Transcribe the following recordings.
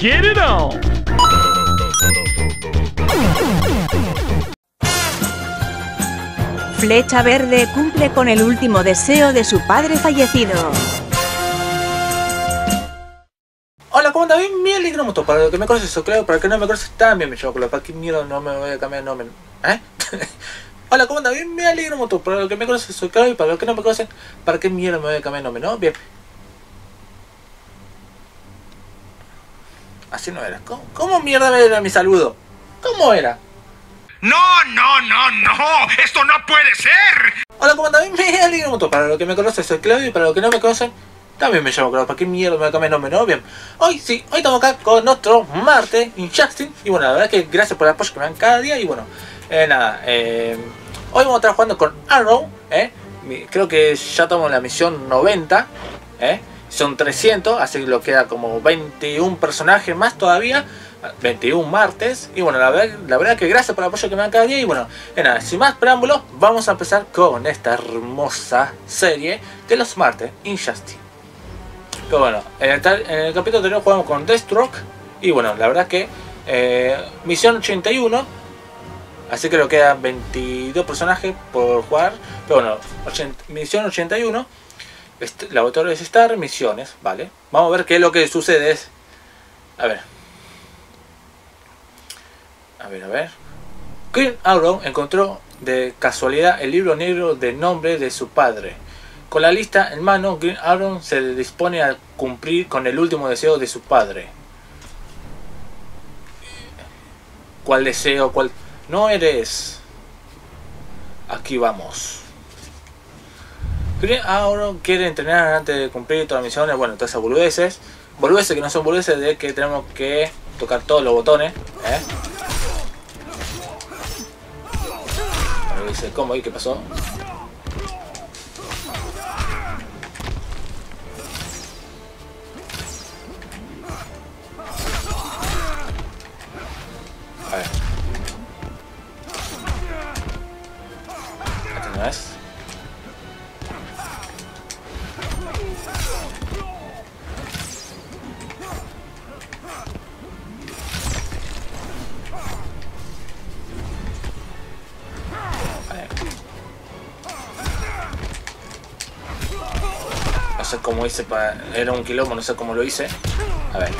get it on. Flecha Verde cumple con el último deseo de su padre fallecido. Hola, ¿cómo andas? Bien, mi Ligromoto. Para los que me conoces, soy Claudio. Para los que no me conoces, también me llamo Claudio. ¿Para qué mierda no me voy a cambiar el nombre? ¿Eh? Hola, ¿cómo andas? Bien, mi Ligromoto. Para los que me conocen, soy Claudio. Y para los que no me conocen, ¿para qué mierda me voy a cambiar el nombre? ¿No? Bien. Así no era. ¿Cómo mierda era mi saludo? ¿Cómo era? ¡No! ¡Esto no puede ser! Hola, ¿cómo andas? Bien, mi Ligromoto. Para los que me conocen, soy Claudio. Y para los que no me conocen, también me llamo Claudio. ¿Para qué mierda me voy a cambiar el nombre? ¿No? Bien. Hoy estamos acá con nuestro Marte Injustice. Y bueno, la verdad es que gracias por el apoyo que me dan cada día. Y bueno, hoy vamos a estar jugando con Arrow. Creo que ya estamos en la misión 90. Son 300, así que lo queda como 21 personajes más todavía. 21 martes. Y bueno, la verdad que gracias por el apoyo que me dan cada día. Y bueno, nada, sin más preámbulos, vamos a empezar con esta hermosa serie de los martes Injustice. Pero bueno, en el capítulo anterior jugamos con Deathstroke. Y bueno, la verdad que misión 81. Así que lo quedan 22 personajes por jugar. Pero bueno, misión 81. Laboratorios Star, misiones, vale. Vamos a ver qué es lo que sucede. A ver. Green Arrow encontró de casualidad el libro negro del nombre de su padre. Con la lista en mano, Green Arrow se dispone a cumplir con el último deseo de su padre. ¿Cuál deseo? ¿Cuál? No eres. Aquí vamos. Green Arrow quiere entrenar antes de cumplir todas las misiones. Bueno, todas esas boludeces. Boludeces que no son boludeces de que tenemos que tocar todos los botones. Bueno, dice, ¿cómo? ¿Y qué pasó? A ver. Esta no es. No sé cómo hice era un quilombo, no sé cómo lo hice. A ver.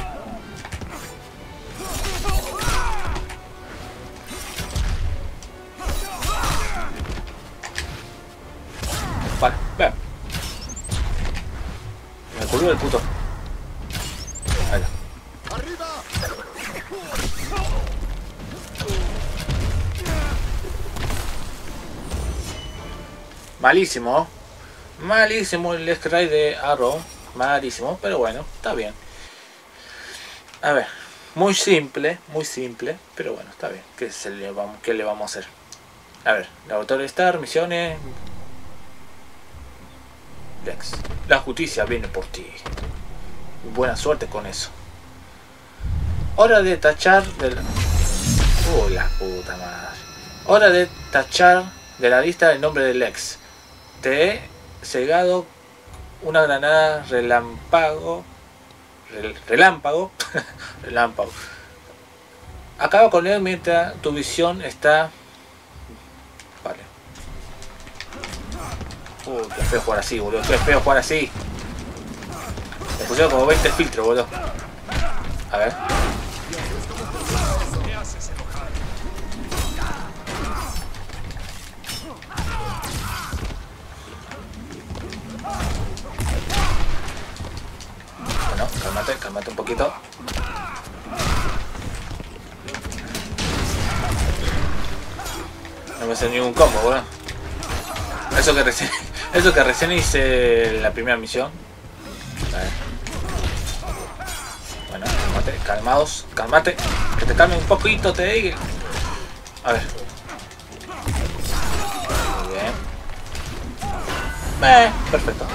Vale, vean. Me colgó el puto. Ahí está. Malísimo. Malísimo el X-Ray de Arrow. Malísimo, pero bueno, está bien. A ver, muy simple, pero bueno, está bien. ¿Qué le vamos a hacer? A ver, Laboratorio Star, misiones. Lex. La justicia viene por ti. Buena suerte con eso. Hora de tachar del... la puta madre. Hora de tachar de la lista el nombre del Lex. Te he cegado una granada relámpago. Relámpago. Acaba con él mientras tu visión está... Vale. Qué feo jugar así, boludo. Qué feo jugar así. Me pusieron como 20 filtros, boludo. A ver. Bueno, cálmate un poquito. No me hace ningún combo, boludo. Eso que recién hice la primera misión. A ver. Bueno, cálmate. Que te calme un poquito, te digo. A ver. Muy bien. Perfecto.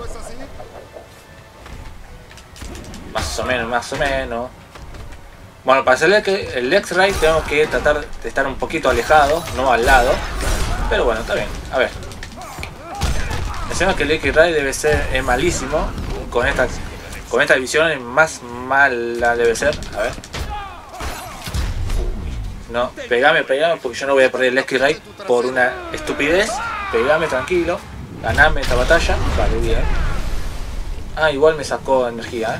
Más o menos. Bueno, para hacerle que el X-Ray tenemos que tratar de estar un poquito alejado, no al lado. Pero bueno, está bien. A ver. Encima que el X-Ray debe ser malísimo con esta Con esta división más mala debe ser. A ver. No, pegame, porque yo no voy a perder el Lesky Ray por una estupidez. Pegame tranquilo. Ganame esta batalla. Vale, bien. Ah, igual me sacó energía,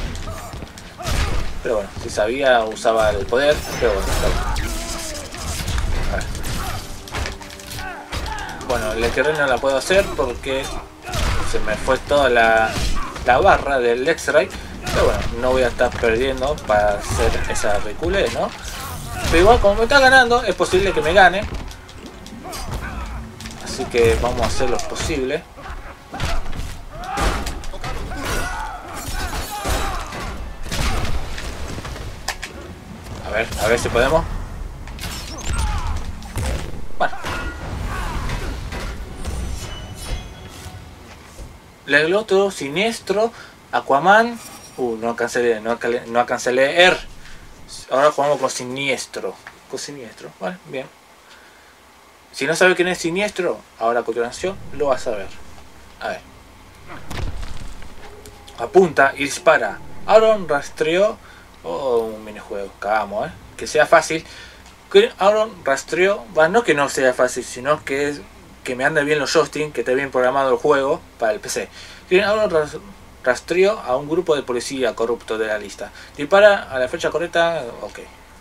Pero bueno, si sabía usaba el poder. Pero bueno, está bien. A ver. Bueno, el Lesky Ray no la puedo hacer porque se me fue toda la barra del X-Ray. Pero bueno, no voy a estar perdiendo para hacer esa reculé, ¿no? Pero igual, como me está ganando, es posible que me gane. Así que vamos a hacer lo posible. A ver si podemos. Bueno. El otro, Siniestro, Aquaman. No cancelé Ahora jugamos con Siniestro. Vale, bien. Si no sabe quién es Siniestro, ahora a continuación lo vas a ver. A ver. Apunta y dispara. Aaron rastreó. Un minijuego. Cagamos, Que sea fácil. Aaron rastreó. No que no sea fácil, sino que me ande bien los joysticks, que esté bien programado el juego para el PC. Aaron rastreó a un grupo de policía corrupto de la lista. Dispara a la fecha correcta. Ok.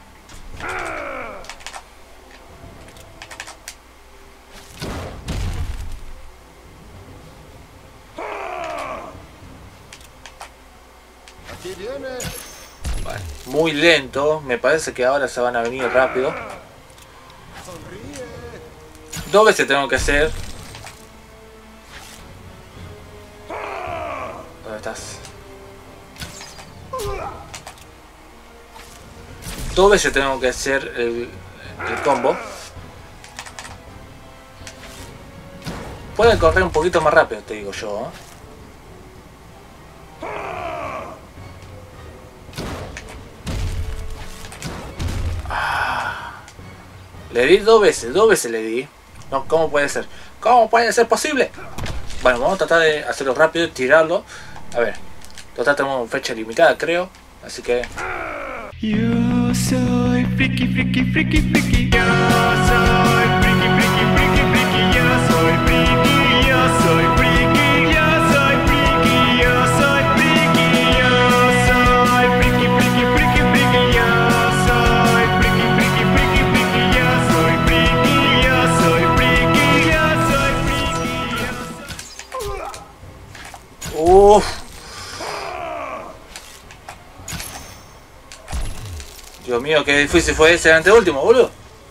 Aquí viene. Vale. Muy lento. Me parece que ahora se van a venir rápido. Dos veces tengo que hacer. ¿Dónde estás? Dos veces tengo que hacer el combo. Pueden correr un poquito más rápido, te digo yo. Le di dos veces le di. No, ¿cómo puede ser? ¿Cómo puede ser posible? Bueno, vamos a tratar de hacerlo rápido y tirarlo. A ver, total tenemos fecha limitada, creo. Así que... Yo soy friki, friki, friki, friki. Yo soy friki, friki, friki, friki. Yo soy friki, yo soy friki. Yo soy friki, yo soy friki. Yo soy friki, friki, friki, friki. Yo soy friki, friki, friki, friki. Yo soy friki, yo soy friki. Yo soy friki. Uff. Dios mío, qué difícil fue ese anteúltimo, boludo.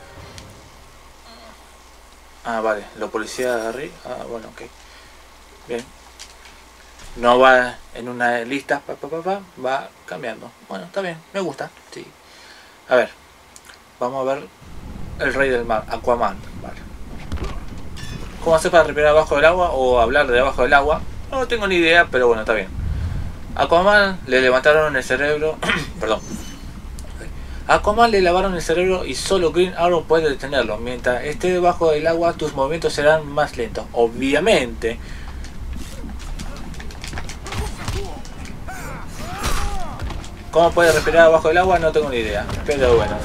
Ah, vale, los policías de arriba. Ah, bueno, ok. Bien. No va en una lista, va cambiando. Bueno, está bien, me gusta, sí. A ver, vamos a ver el rey del mar, Aquaman. Vale. ¿Cómo hacer para respirar abajo del agua o hablar de abajo del agua? No tengo ni idea, pero bueno, está bien. Aquaman le levantaron el cerebro. Perdón. A Aquaman le lavaron el cerebro y solo Green Arrow puede detenerlo. Mientras esté debajo del agua, tus movimientos serán más lentos. Obviamente. ¿Cómo puede respirar abajo del agua? No tengo ni idea. Pero bueno.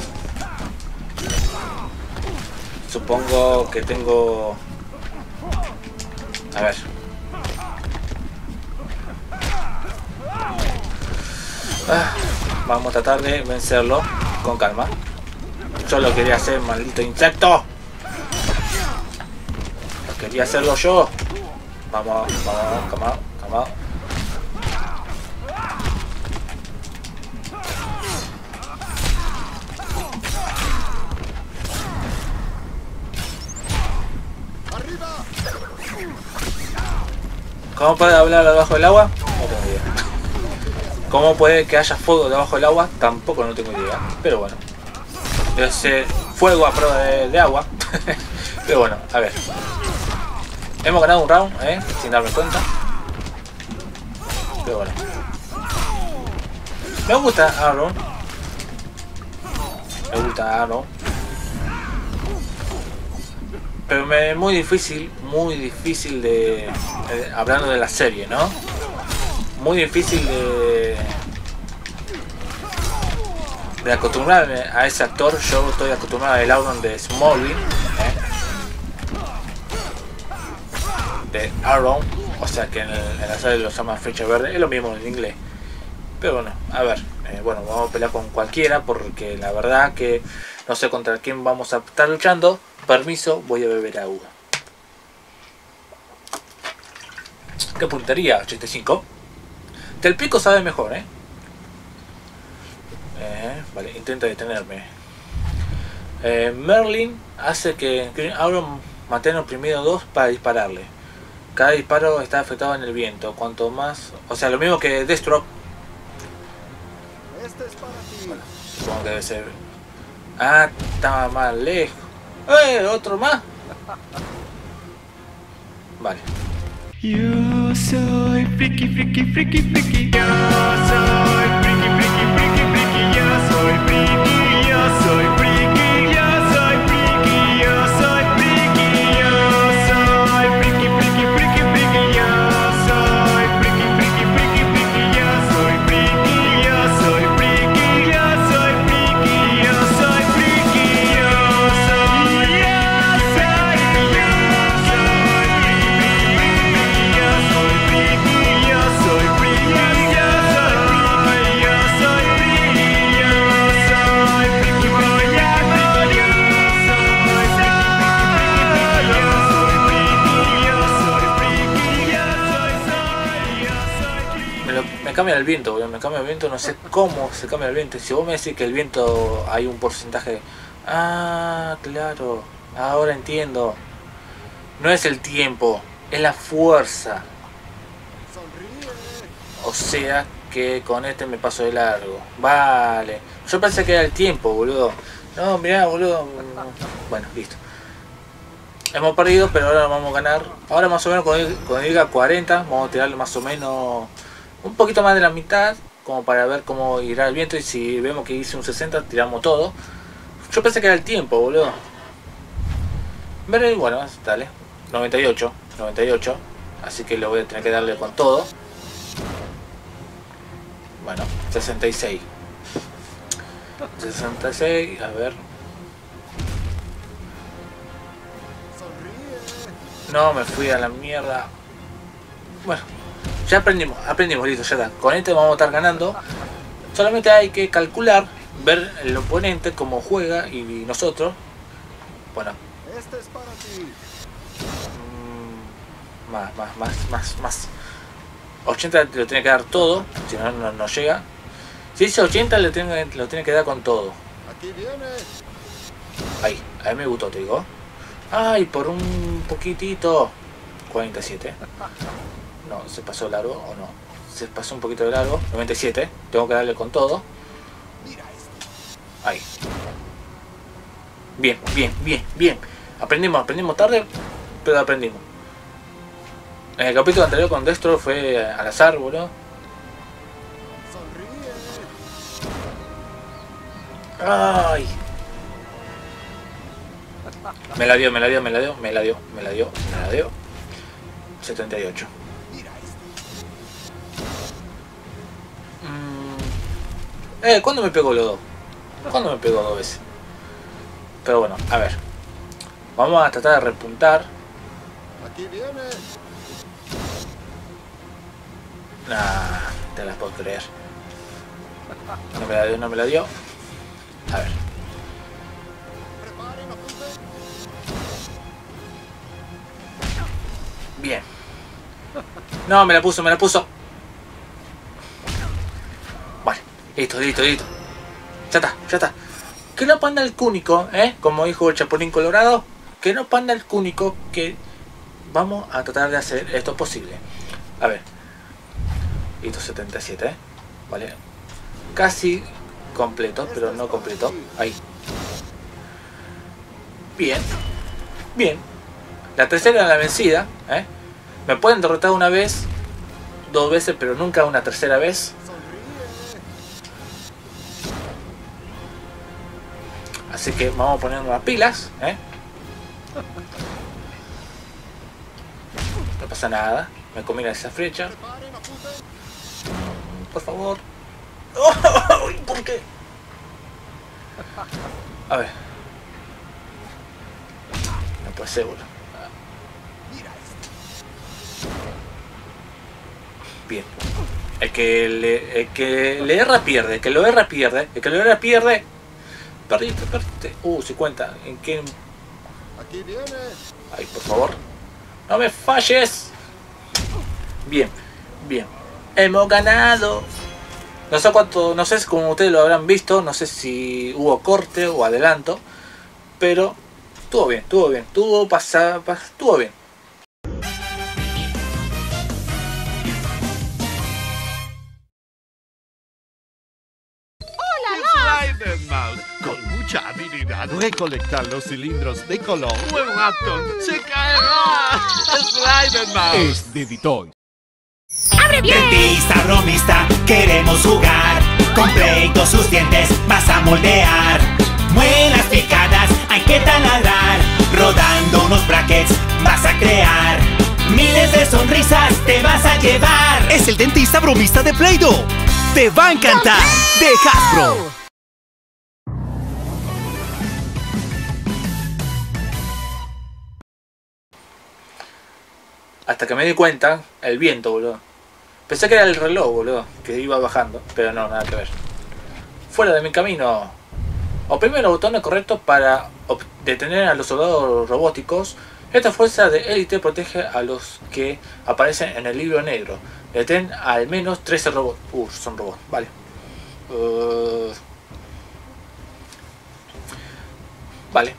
Supongo que tengo... A ver. Vamos a tratar de vencerlo con calma. Solo quería hacer, maldito insecto. Quería hacerlo yo. Vamos, come on. ¿Cómo puede hablar debajo del agua? No tengo idea. ¿Cómo puede que haya fuego debajo del agua? Tampoco no tengo idea. Pero bueno. Ese fuego a prueba de agua. Pero bueno, a ver. Hemos ganado un round, sin darme cuenta. Pero bueno. Me gusta Aaron. Pero me es muy difícil de... hablando de la serie, ¿no? muy difícil de acostumbrarme a ese actor. Yo estoy acostumbrado al Auron de Smallville, de Arrow, o sea que en la serie lo llama Flecha Verde, es lo mismo en inglés. Pero bueno, a ver, bueno, vamos a pelear con cualquiera porque la verdad que no sé contra quién vamos a estar luchando. Permiso, voy a beber agua. ¿Qué puntería? 85. Del pico sabe mejor, vale, intenta detenerme. Merlin hace que Auron mantenga oprimido 2 para dispararle. Cada disparo está afectado en el viento. Cuanto más... O sea, lo mismo que Deathstroke. Bueno, supongo que debe ser... Ah, estaba más lejos. ¿Otro más? Vale. Yo soy friki, friki, friki, friki. Yo soy friki, friki, friki, friki. Yo soy friki, yo soy friki, yo soy friki, yo soy friki, yo soy friki, friki, friki, friki. Yo soy friki, friki, friki, friki. Yo soy friki, yo soy friki, yo soy friki, yo soy friki, yo soy, Me cambia el viento, boludo. Me cambia el viento, no sé cómo se cambia el viento. Si vos me decís que el viento hay un porcentaje de... Ah, claro, ahora entiendo. No es el tiempo, es la fuerza. O sea que con este me paso de largo. Vale. Yo pensé que era el tiempo, boludo. No, mirá, boludo. Bueno, listo. Hemos perdido, pero ahora vamos a ganar. Ahora más o menos cuando diga 40, vamos a tirarle más o menos un poquito más de la mitad, como para ver cómo irá el viento. Y si vemos que hice un 60, tiramos todo. Yo pensé que era el tiempo, boludo. Pero bueno, dale. 98. Así que lo voy a tener que darle con todo. Bueno, 66. 66, a ver. No, me fui a la mierda. Bueno, ya aprendimos, listo, ya está. Con este vamos a estar ganando. Solamente hay que calcular, ver el oponente cómo juega y nosotros. Bueno. Este es para ti. Más. 80 lo tiene que dar todo, si no, no llega. Si dice 80 lo tiene que dar con todo. Aquí viene. Ahí me gustó, te digo. Ay, por un poquitito. 47. No, ¿se pasó largo o no? Se pasó un poquito de largo. 97. Tengo que darle con todo. Ahí. Bien. Aprendimos tarde, pero aprendimos. En el capítulo anterior con Destro fue al azar, boludo. Ay. Me la dio. 78. ¿Cuándo me pegó los dos? ¿Cuándo me pegó 2 veces? Pero bueno, a ver. Vamos a tratar de repuntar. Aquí viene. Nah, te las puedo creer. No me la dio. A ver. Bien. No, me la puso. Vale, listo. Ya está. Que no panda el cúnico, como dijo el Chapulín Colorado. Que no panda el cúnico, que vamos a tratar de hacer esto posible. A ver. Listo, 77, vale. Casi completo, pero no completo. Ahí. Bien. La tercera era la vencida, Me pueden derrotar una vez, 2 veces, pero nunca una tercera vez. Así que vamos a poner las pilas, No pasa nada. Me comí esa flecha. por favor. ¡Oh! ¿Por qué? A ver. No puede ser, boludo. Bien. El que le erra pierde. El que lo erra pierde. El que lo erra pierde. Perdiste, perdiste. 50. ¿En qué? Aquí viene. Ay, por favor. ¡No me falles! Bien, bien. Hemos ganado. No sé cuánto, no sé como ustedes lo habrán visto, no sé si hubo corte o adelanto, pero estuvo bien, estuvo bien, estuvo bien. Sliderman, con mucha habilidad, recolectar los cilindros de color. Webmaton se caerá. Sliderman es de Ditoy. Dentista, bromista, queremos jugar. Con Play-Doh sus dientes vas a moldear. Muelas picadas, hay que taladrar. Rodando unos brackets vas a crear. Miles de sonrisas te vas a llevar. Es el dentista bromista de Play-Doh. ¡Te va a encantar! ¡De Hasbro! Hasta que me di cuenta, el viento, boludo. Pensé que era el reloj, boludo, que iba bajando, pero no, nada que ver. Fuera de mi camino. Oprime los botones correctos para detener a los soldados robóticos. Esta fuerza de élite protege a los que aparecen en el libro negro. Detén al menos 13 robots. Son robots, vale. Vale.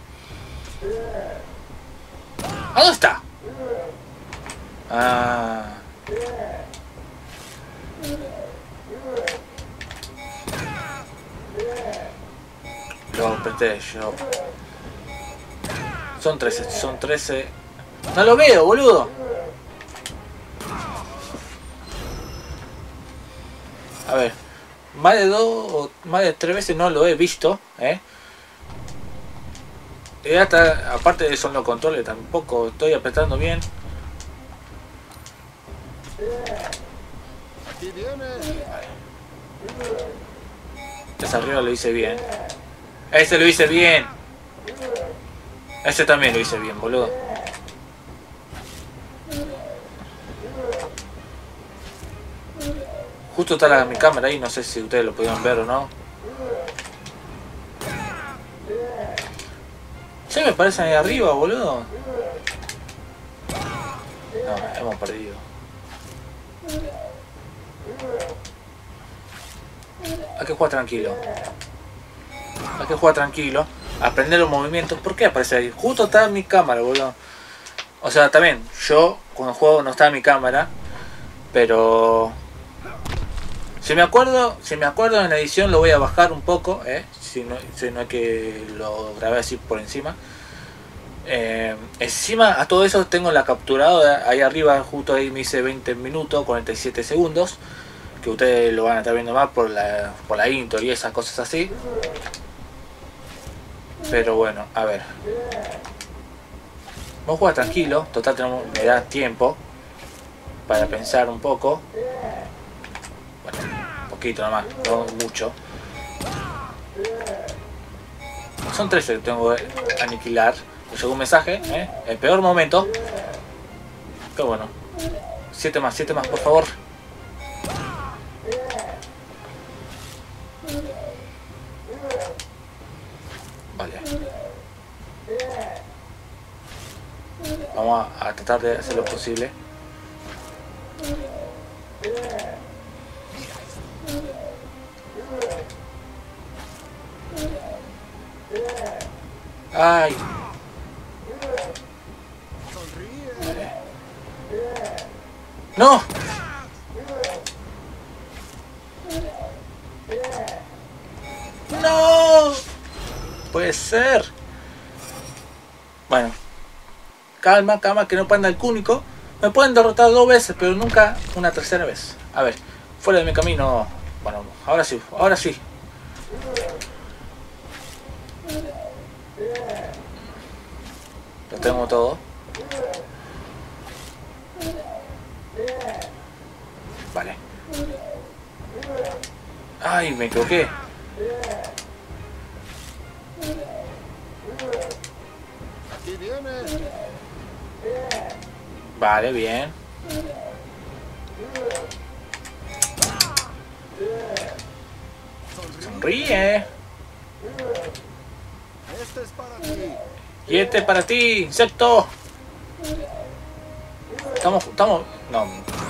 ¿A dónde está? Lo apreté yo. Son 13, son 13. No lo veo, boludo. A ver. Más de 2 o más de 3 veces no lo he visto, Y hasta, aparte de son los controles, tampoco estoy apretando bien. Aquí viene. Ese arriba lo hice bien. Ese lo hice bien. Ese también lo hice bien, boludo. Justo está mi cámara ahí, no sé si ustedes lo pudieron ver o no. ¿Se me parecen ahí arriba, boludo? No, hemos perdido. Hay que jugar tranquilo. Hay que jugar tranquilo. Aprender los movimientos. ¿Por qué aparece ahí? Justo está mi cámara, boludo. O sea, también, yo cuando juego no está mi cámara. Pero si me acuerdo en la edición lo voy a bajar un poco, si no es que lo grabé así por encima. Encima a todo eso tengo la capturada ahí arriba, justo ahí me hice 20 minutos 47 segundos, que ustedes lo van a estar viendo más por la intro y esas cosas así. Pero bueno, a ver, vamos a jugar tranquilo, total me da tiempo para pensar un poco. Bueno, un poquito nomás, no mucho. Son 13 que tengo que aniquilar. Me llegó un mensaje, el peor momento. Pero bueno, 7 más, por favor. Vale. Vamos a tratar de hacer lo posible. Ay. No. No. Puede ser. Bueno. Calma, que no panda el cúnico. Me pueden derrotar 2 veces, pero nunca una tercera vez. A ver, fuera de mi camino. Bueno, ahora sí, Lo tengo todo. Vale. Ay, me equivoqué. Aquí viene. Vale, bien. Sonríe. Este es para ti. Y este para ti, insecto. Estamos. No.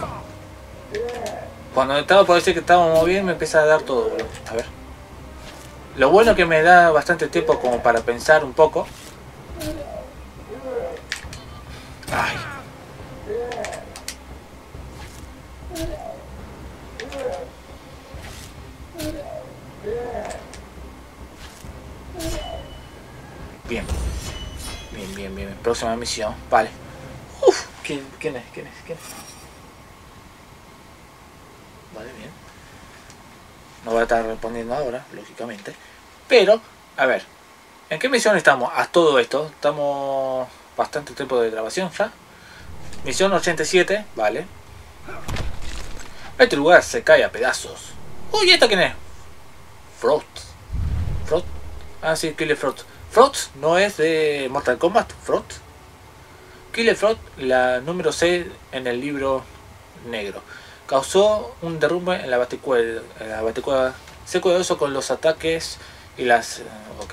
Cuando estaba por decir que estábamos bien, me empieza a dar todo, bro. A ver. Lo bueno que me da bastante tiempo como para pensar un poco. Ay. Bien. Bien. Próxima misión. Vale. Uf. ¿Quién es? Vale, bien. No voy a estar respondiendo ahora, lógicamente. Pero, a ver. ¿En qué misión estamos? A todo esto. Estamos bastante tiempo de grabación ya. Misión 87. Vale. Este lugar se cae a pedazos. Uy, ¿esta quién es? Frost. Ah, sí, Killer Frost. Frost no es de Mortal Kombat. Frost. Killer Frost, la número 6 en el libro negro. Causó un derrumbe en la Baticueva. Se cuidadoso con los ataques y las... ok.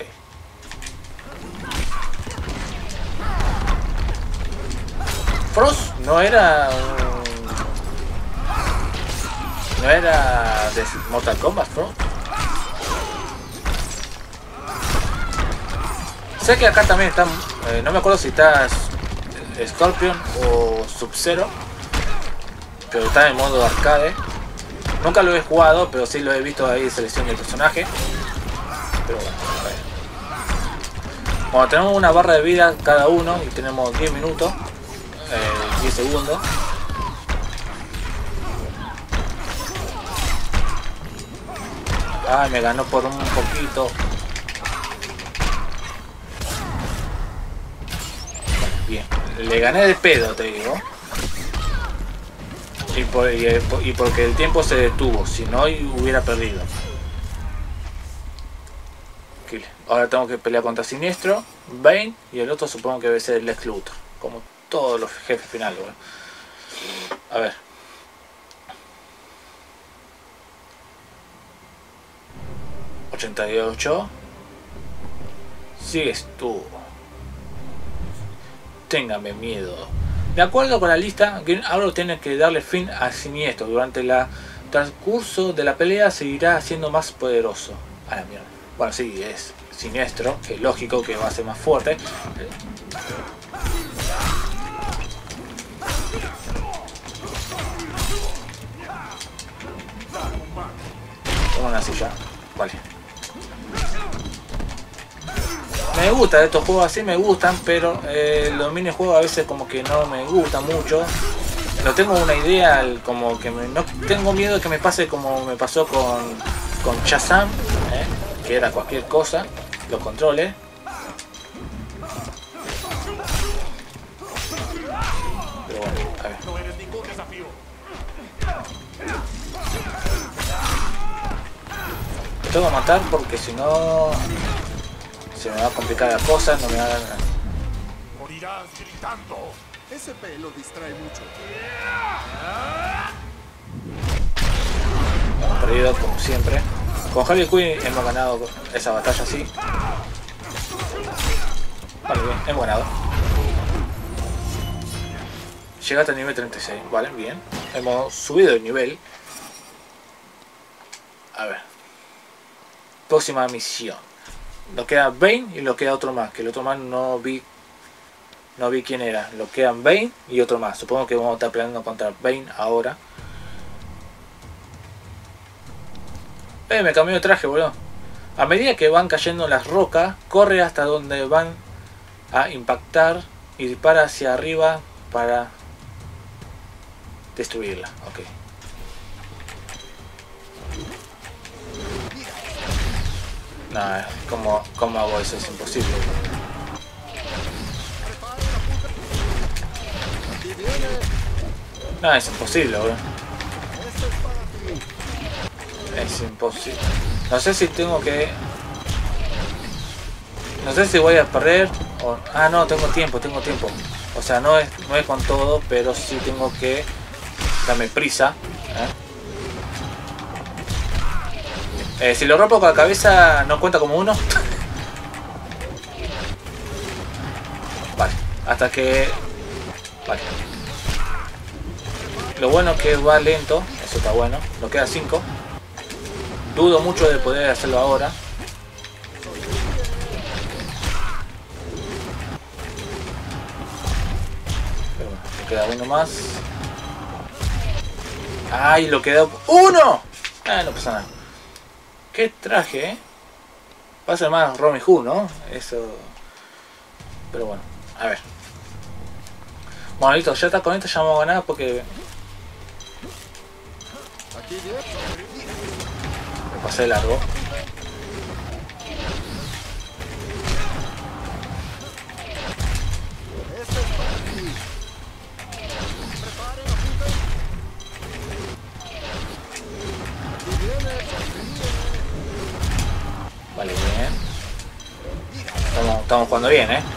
Frost no era no era de Mortal Kombat, Frost. Sé que acá también están, no me acuerdo si está Scorpion o Sub-Zero, pero está en modo arcade. Nunca lo he jugado, pero sí lo he visto ahí, selección del personaje. Pero bueno, a ver. Cuando tenemos una barra de vida cada uno y tenemos 10 minutos, 10 segundos. Ay, me ganó por un poquito. Bien, le gané de pedo, te digo. Y porque el tiempo se detuvo, si no hubiera perdido. Ahora tengo que pelear contra Siniestro, Bane y el otro supongo que debe ser el Lex Luthor, como todos los jefes finales. Bueno. A ver. ...88... Sigues tú. Téngame miedo. De acuerdo con la lista, Green Arrow tiene que darle fin a Siniestro. Durante el transcurso de la pelea seguirá siendo más poderoso. A la mierda. Bueno, sí, es Siniestro, que es lógico que va a ser más fuerte. Toma una silla. Vale. Me gusta estos juegos así, me gustan, pero los minijuegos a veces como que no me gustan mucho. No tengo una idea, como que no tengo miedo de que me pase como me pasó con Shazam, que era cualquier cosa, los controles. Pero bueno, a ver. Lo tengo que matar porque si no... se me va a complicar la cosa, no me va a ganar. Morirás gritando. Ese pelo distrae mucho. Hemos perdido como siempre. Con Harley Quinn hemos ganado esa batalla así. Vale, bien, hemos ganado. Llegaste al nivel 36, vale, bien. Hemos subido el nivel. A ver. Próxima misión. Nos queda Bane y nos queda otro más. Que el otro más no vi quién era. Nos quedan Bane y otro más. Supongo que vamos a estar peleando contra Bane ahora. Me cambió de traje, boludo. A medida que van cayendo las rocas, corre hasta donde van a impactar y dispara hacia arriba para destruirla. Ok. Nah, ¿cómo hago eso? Es imposible. Nah, es imposible, bro. Es imposible. No sé si tengo que... No sé si voy a perder o... Ah, no, tengo tiempo. O sea, no es con todo, pero sí tengo que darme prisa. Si lo rompo con la cabeza, ¿no cuenta como uno? Vale, hasta que... Vale. Lo bueno es que va lento, eso está bueno. Nos queda 5. Dudo mucho de poder hacerlo ahora. Pero bueno, me queda uno más. ¡Ay! Lo quedó... ¡Uno! Ah, no pasa nada. ¿Qué traje, eh? Va a ser más Robin Hood, ¿no? Eso... Pero bueno, a ver. Bueno, listo, ya está con esto, ya vamos a ganar porque... Me pasé de largo. Vale, bien. Estamos jugando bien, ¿eh?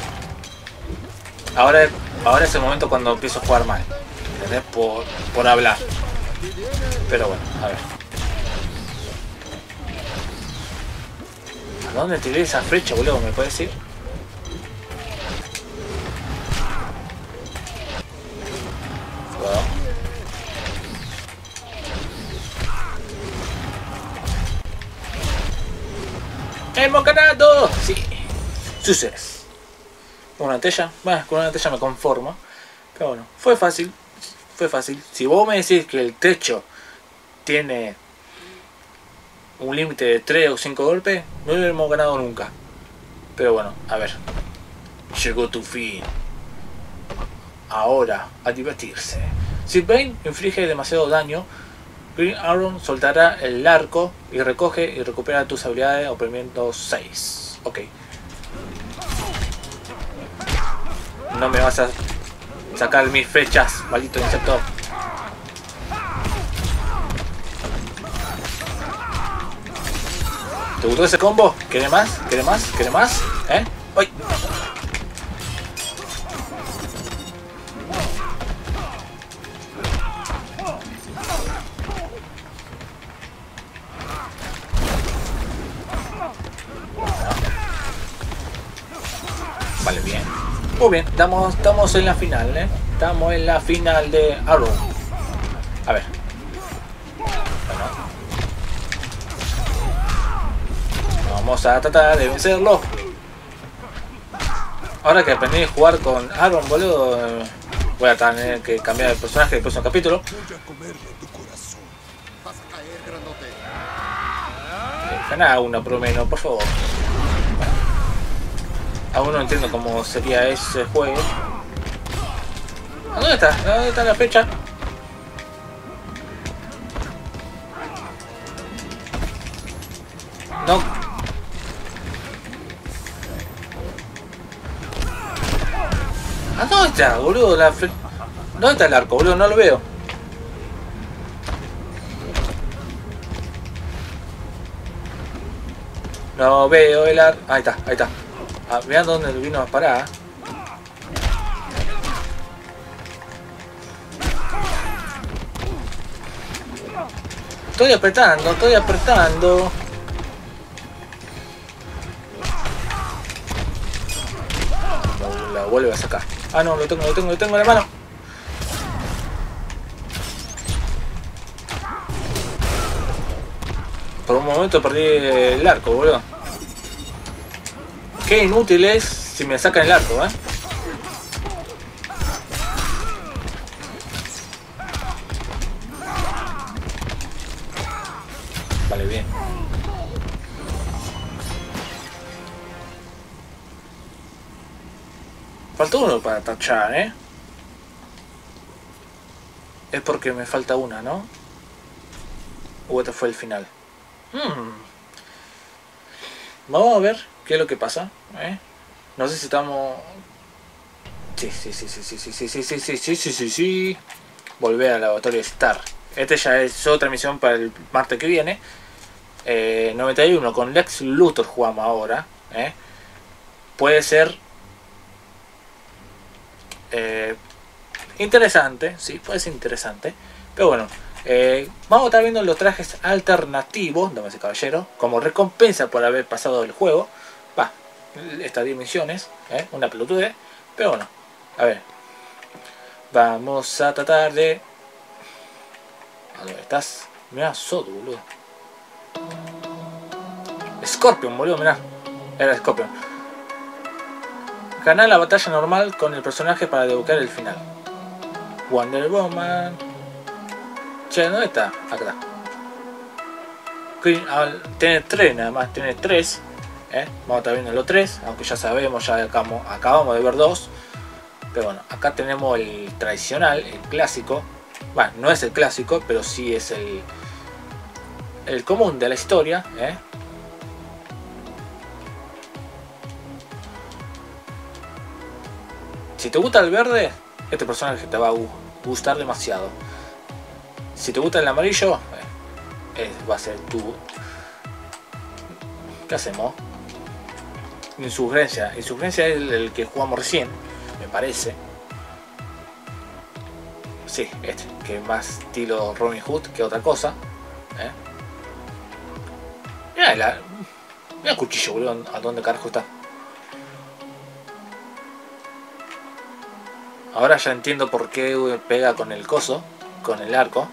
Ahora es el momento cuando empiezo a jugar mal. ¿Entendés? Por hablar. Pero bueno, a ver. ¿A dónde tiré esa flecha, boludo? ¿Me puedes decir? Cuidado. ¡Hemos ganado! Sí. Suceso. Una tella. Bueno, con una tella me conformo. Pero bueno, fue fácil. Fue fácil. Si vos me decís que el techo tiene un límite de 3 o 5 golpes, no lo hemos ganado nunca. Pero bueno, a ver. Llegó tu fin. Ahora, a divertirse. Si Bane inflige demasiado daño, Green Arrow soltará el arco y recoge y recupera tus habilidades oprimiendo 6. Ok. No me vas a sacar mis flechas, maldito insecto. ¿Te gustó ese combo? ¿Quieres más? ¿Quieres más? ¿Quieres más? ¿Eh? ¡Uy! Vale, bien. Muy bien, estamos en la final, ¿eh? Estamos en la final de Arrow. A ver. Bueno. Vamos a tratar de vencerlo. Ahora que aprendí a jugar con Aaron, boludo, voy a tener que cambiar el personaje del próximo capítulo. Voy a comerle tu corazón. Vas a caer, grandote. Ganá una por lo menos, por favor. Aún no entiendo cómo sería ese juego. ¿Dónde está? ¿Dónde está la flecha? No. ¿A dónde está, boludo? ¿Dónde está el arco, boludo? No lo veo. No veo el arco. Ahí está, ahí está. Ah, mirá dónde vino a parar. Estoy apretando, estoy apretando. La vuelve a sacar. Ah, no, lo tengo en la mano. Por un momento perdí el arco, boludo. Qué inútil es si me sacan el arco, ¿eh? Vale, bien. Falta uno para tachar, ¿eh? Es porque me falta una, ¿no? O este fue el final. Vamos a ver qué es lo que pasa, ¿eh? No sé si estamos... Sí. Volver al laboratorio Star. Este ya es otra misión para el martes que viene. 91 con Lex Luthor jugamos ahora. Puede ser interesante, sí, puede ser interesante. Pero bueno, vamos a estar viendo los trajes alternativos, damas y caballeros, como recompensa por haber pasado el juego. Va, estas 10 misiones, una pelotudez. Pero bueno, a ver. Vamos a tratar de... ¿A dónde estás? Mirá, Sodo, boludo. Scorpion, boludo, mirá. Era Scorpion. Ganar la batalla normal con el personaje para desbloquear el final. Wonder Woman. Che, ¿dónde está? Acá está. Tiene 3 nada más, tiene 3. Vamos a estar viendo los 3, aunque ya sabemos, ya acabamos de ver 2. Pero bueno, acá tenemos el tradicional, el clásico. Bueno, no es el clásico, pero sí es el común de la historia. Si te gusta el verde, este personaje te va a gustar demasiado. Si te gusta el amarillo, va a ser tu... ¿Qué hacemos? Insurgencia. Insurgencia es el que jugamos recién, me parece. Sí, este, que es más estilo Robin Hood que otra cosa. Mira el cuchillo, boludo. ¿A dónde carajo está? Ahora ya entiendo por qué pega con el coso, con el arco.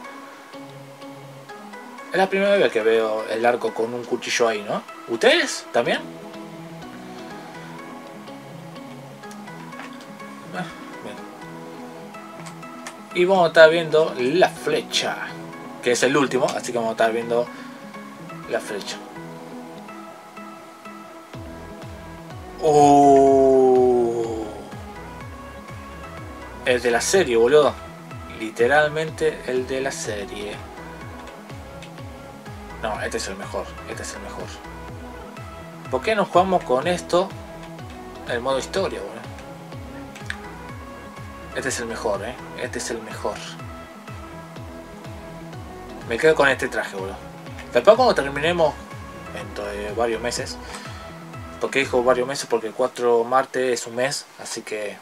Es la primera vez que veo el arco con un cuchillo ahí, ¿no? ¿Ustedes también? Bien. Y vamos a estar viendo la flecha, que es el último, así que vamos a estar viendo la flecha. El de la serie, boludo. Literalmente el de la serie. No, este es el mejor. Este es el mejor. ¿Por qué no jugamos con esto? El modo historia, boludo. Este es el mejor, Este es el mejor. Me quedo con este traje, boludo. Después cuando terminemos, dentro de varios meses. ¿Por qué dijo varios meses? Porque el 4 martes es un mes. Así que...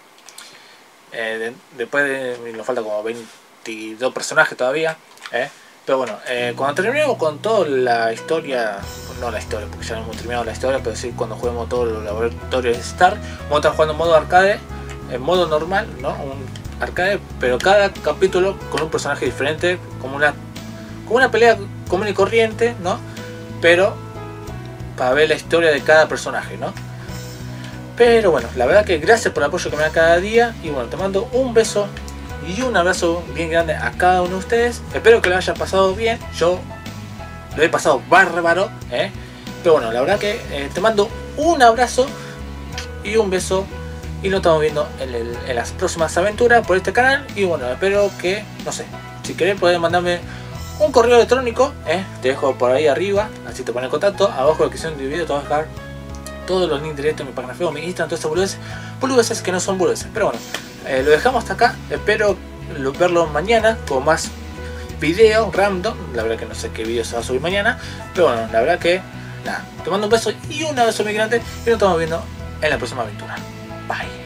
después nos falta como 22 personajes todavía. Pero bueno, cuando terminemos con toda la historia, no la historia porque ya no hemos terminado la historia, pero sí cuando juguemos todos los laboratorios de Star, vamos a estar jugando en modo arcade, en modo normal, ¿no? Un arcade, pero cada capítulo con un personaje diferente, como una pelea común y corriente, ¿no? Pero para ver la historia de cada personaje, ¿no? Pero bueno, la verdad que gracias por el apoyo que me da cada día. Y bueno, te mando un beso y un abrazo bien grande a cada uno de ustedes. Espero que lo hayan pasado bien. Yo lo he pasado bárbaro, Pero bueno, la verdad que te mando un abrazo y un beso. Y nos estamos viendo en las próximas aventuras por este canal. Y bueno, espero que, no sé, si querés podés mandarme un correo electrónico, te dejo por ahí arriba, así te pones en contacto. Abajo en la descripción del video te voy a dejar todos los links directos en mi página Facebook, mi Instagram, todas esas boludeces que no son boludeces. Pero bueno, lo dejamos hasta acá. Espero verlo mañana con más video random. La verdad que no sé qué video se va a subir mañana. Pero bueno, la verdad que nada, te mando un beso y un abrazo muy grande. Y nos estamos viendo en la próxima aventura. Bye.